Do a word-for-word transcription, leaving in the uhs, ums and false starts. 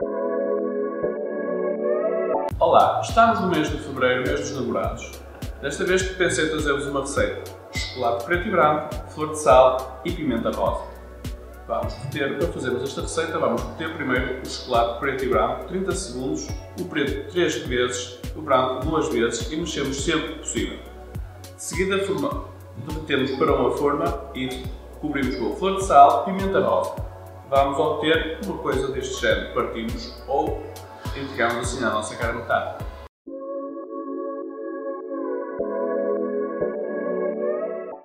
Olá, estamos no mês de fevereiro, mês dos namorados. Desta vez pensei trazer-vos uma receita: chocolate preto e branco, flor de sal e pimenta rosa. Vamos reter, para fazermos esta receita, vamos reter primeiro o chocolate preto e branco trinta segundos, o preto três vezes, o branco duas vezes e mexemos sempre que possível. De seguida, derretemos para uma forma e cobrimos com a flor de sal e pimenta rosa. Vamos obter uma coisa deste género: partimos ou entregamos assim na nossa cara metade.